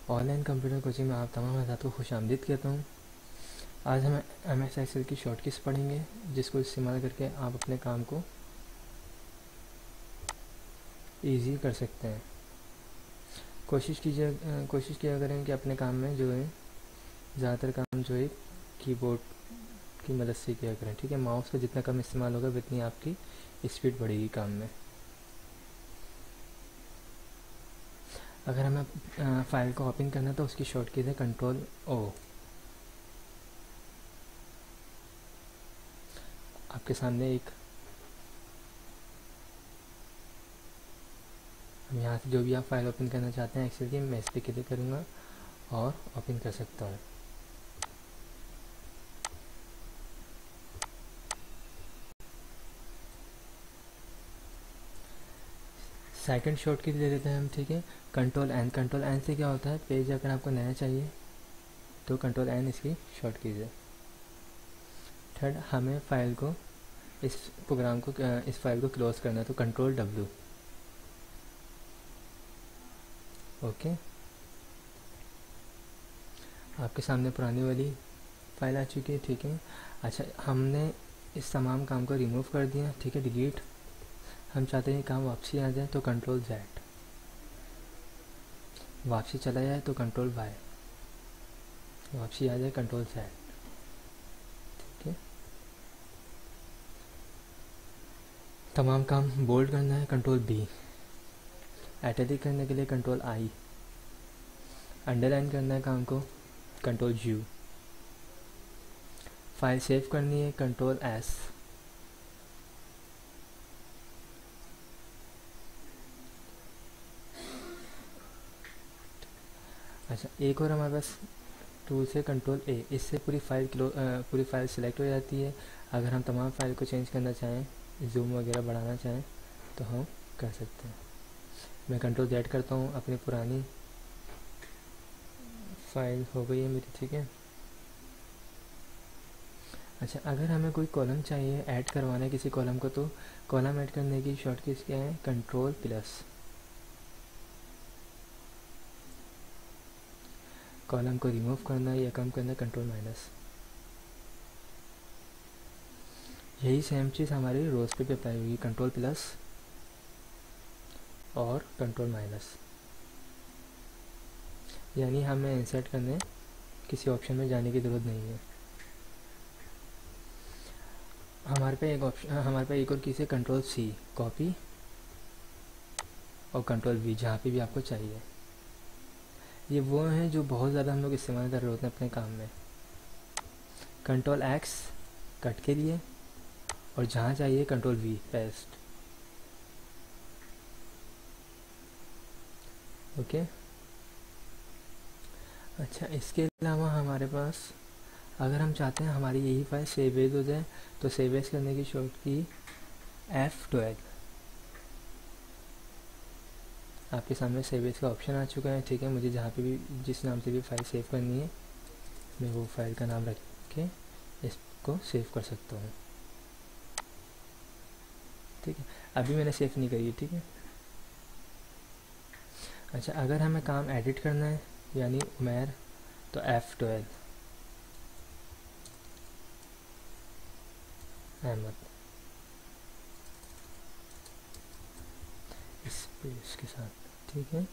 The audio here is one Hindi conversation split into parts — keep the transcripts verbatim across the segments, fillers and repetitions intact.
ऑनलाइन कंप्यूटर कोचिंग में आप तमाम हज़रात को खुश आमदीद कहता हूँ। आज हम एम एस एक्सेल की शॉर्ट कीज़ पढ़ेंगे, जिसको इस्तेमाल करके आप अपने काम को ईजी कर सकते हैं। कोशिश कीजिए कोशिश किया करें कि अपने काम में जो है ज़्यादातर काम जो है कीबोर्ड की मदद से किया करें। ठीक है, माउस का जितना कम इस्तेमाल होगा उतनी आपकी स्पीड बढ़ेगी काम में। अगर हमें फाइल को ओपन करना है तो उसकी शॉर्ट कीज़ है कंट्रोल ओ। आपके सामने एक हम यहाँ से जो भी आप फाइल ओपन करना चाहते हैं एक्सेल की, मैं इस पर क्लिक करूँगा और ओपन कर सकता हूँ। सेकंड शॉर्ट की ले लेते हैं हम। ठीक है, कंट्रोल एन। कंट्रोल एन से क्या होता है, पेज अगर आपको नया चाहिए तो कंट्रोल एन इसकी शॉर्ट कीज है। थर्ड, हमें फाइल को इस प्रोग्राम को इस फाइल को क्लोज करना है तो कंट्रोल डब्ल्यू। ओके, आपके सामने पुरानी वाली फाइल आ चुकी है। ठीक है, अच्छा, हमने इस तमाम काम को रिमूव कर दिया। ठीक है, डिलीट। हम चाहते हैं काम वापसी आ जाए तो कंट्रोल जेड। वापसी चला जाए तो कंट्रोल वाई। वापसी आ जाए कंट्रोल जेड। ठीक है, तमाम काम बोल्ड करना है कंट्रोल बी। एटैलिक करने के लिए कंट्रोल आई। अंडरलाइन करना है काम को कंट्रोल यू। फाइल सेव करनी है कंट्रोल एस। अच्छा, एक और हमारे पास टूल से कंट्रोल ए। इससे पूरी फाइल क्लो पूरी फाइल सिलेक्ट हो जाती है। अगर हम तमाम फाइल को चेंज करना चाहें, जूम वगैरह बढ़ाना चाहें तो हम कर सकते हैं। मैं कंट्रोल जेड करता हूँ, अपनी पुरानी फाइल हो गई है मेरी। ठीक है, अच्छा, अगर हमें कोई कॉलम चाहिए ऐड करवाना है किसी कॉलम को, तो कॉलम ऐड करने की शॉर्ट कीज क्या है, कंट्रोल प्लस। कॉलम को रिमूव करना है या कम करना है कंट्रोल माइनस। यही सेम चीज़ हमारी रोज पे भी अप्लाई होगी, कंट्रोल प्लस और कंट्रोल माइनस। यानी हमें इंसर्ट करने किसी ऑप्शन में जाने की ज़रूरत नहीं है। हमारे पे एक ऑप्शन हमारे पे एक और कीज़ है कंट्रोल सी, कॉपी, और कंट्रोल वी, जहाँ पे भी आपको चाहिए। ये वो हैं जो बहुत ज़्यादा हम लोग इस्तेमाल कर रहे होते हैं अपने काम में। कंट्रोल एक्स कट के लिए, और जहाँ चाहिए कंट्रोल वी, पेस्ट। ओके, अच्छा, इसके अलावा हमारे पास अगर हम चाहते हैं हमारी यही फाइल सेव एज हो जाए तो सेव एज करने की शॉर्ट की एफ ट्वेल्व। आपके सामने सेव एज का ऑप्शन आ चुका है। ठीक है, मुझे जहाँ पे भी जिस नाम से भी फाइल सेव करनी है, मैं वो फाइल का नाम रख के इसको सेव कर सकता हूँ। ठीक है, अभी मैंने सेव नहीं करी है। ठीक है, अच्छा, अगर हमें काम एडिट करना है यानी उमेर, तो एफ ट्वेल्व। अहमद, इस पेज के साथ। ठीक है,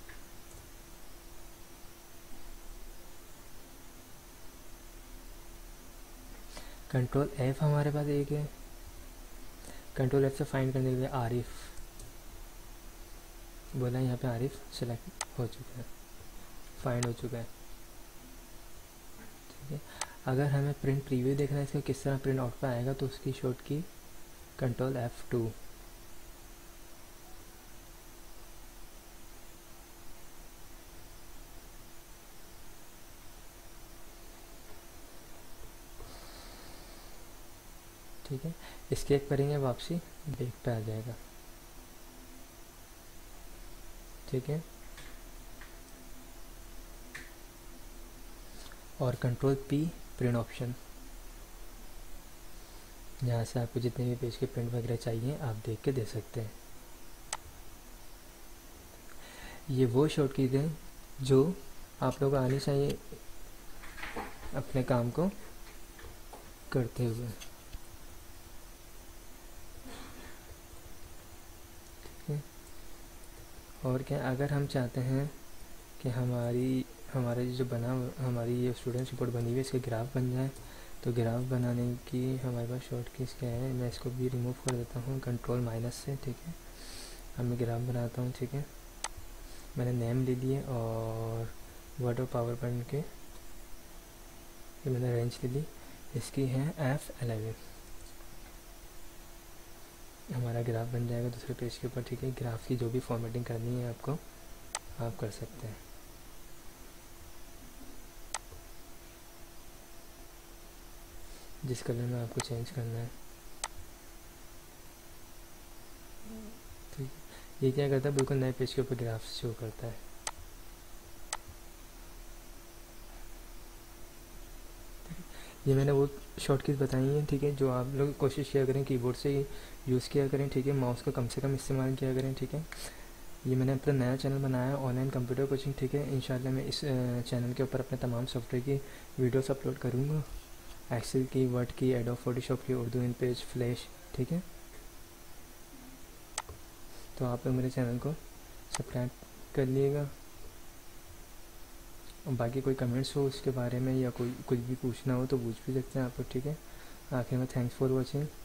कंट्रोल एफ हमारे पास एक है। कंट्रोल एफ से फाइंड करने के लिए आरिफ बोला, यहाँ पे आरिफ सेलेक्ट हो चुका है, फाइंड हो चुका है। ठीक है, अगर हमें प्रिंट प्रीव्यू देखना है इसका किस तरह प्रिंट आउट पे आएगा, तो उसकी शॉर्ट की कंट्रोल एफ टू। ठीक है, एस्केप करेंगे, वापसी बैक पे आ जाएगा। ठीक है, और कंट्रोल पी, प्रिंट ऑप्शन, यहाँ से आपको जितने भी पेज के प्रिंट वगैरह चाहिए आप देख के दे सकते हैं। ये वो शॉर्ट कीज़ हैं जो आप लोग आनी चाहिए अपने काम को करते हुए। और क्या, अगर हम चाहते हैं कि हमारी हमारे जो बना हमारी ये स्टूडेंट रिपोर्ट बनी हुई है इसके ग्राफ बन जाए, तो ग्राफ बनाने की हमारे पास शॉर्ट कीज क्या है। मैं इसको भी रिमूव कर देता हूँ कंट्रोल माइनस से, ठीक है। अब मैं ग्राफ बनाता हूँ, ठीक है। मैंने नेम ले लिए और वर्ड और पावर पॉइंट के ये मैंने रेंज ले ली, इसकी है एफ एलेवन। हमारा ग्राफ बन जाएगा दूसरे पेज के ऊपर, ठीक है। ग्राफ की जो भी फॉर्मेटिंग करनी है आपको, आप कर सकते हैं। जिस कलर में आपको चेंज करना है, ठीक है। ये क्या करता है, बिल्कुल नए पेज के ऊपर ग्राफ शो करता है। ये मैंने वो शॉर्ट कीज बताई हैं, ठीक है, जो आप लोग कोशिश किया करें कीबोर्ड से यूज़ किया करें, ठीक है। माउस का कम से कम इस्तेमाल किया करें, ठीक है। ये मैंने अपना नया चैनल बनाया है, ऑनलाइन कंप्यूटर कोचिंग, ठीक है। इंशाल्लाह मैं इस चैनल के ऊपर अपने तमाम सॉफ्टवेयर की वीडियोस अपलोड करूँगा, एक्सेल की, वर्ड की, एडोब फोटोशॉप की, उर्दू इन पेज, फ्लैश, ठीक है। तो आप लोग मेरे चैनल को सब्सक्राइब कर लिएगा। और बाकी कोई कमेंट्स हो उसके बारे में या कोई कुछ भी पूछना हो तो पूछ भी सकते हैं आप लोग, ठीक है। आखिर में थैंक्स फॉर वॉचिंग।